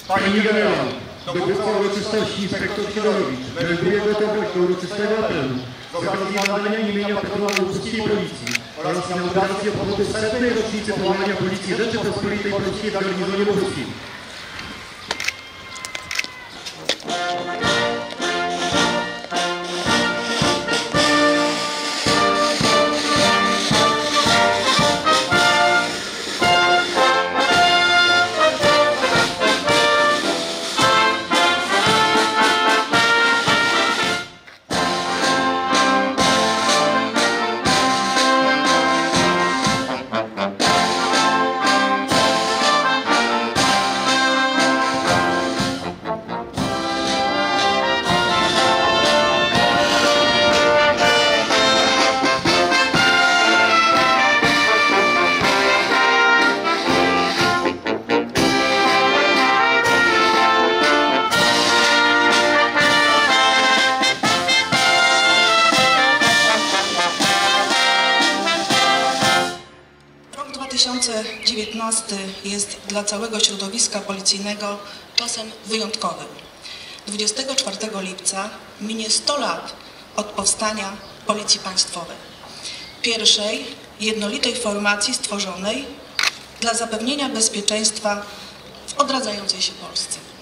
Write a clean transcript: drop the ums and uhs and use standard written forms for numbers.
Pani generał, dowódca uroczystości inspektor Kierowicz melduje gotowość do uroczystego apelu z okazji nadania imienia patrona lubuskiej policji oraz inauguracji obchodu 100. rocznicy powołania Policji Rzeczypospolitej Polskiej w garnizonie lubuskim. Rok 2019 jest dla całego środowiska policyjnego czasem wyjątkowym. 24 lipca minie 100 lat od powstania Policji Państwowej, pierwszej jednolitej formacji stworzonej dla zapewnienia bezpieczeństwa w odradzającej się Polsce.